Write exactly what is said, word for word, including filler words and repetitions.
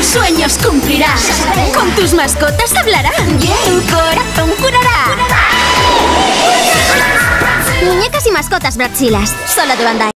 sueños cumplirás. Con tus mascotas hablarán. Tu corazón curará. Muñecas y mascotas Bratzilas. Solo de Bandai.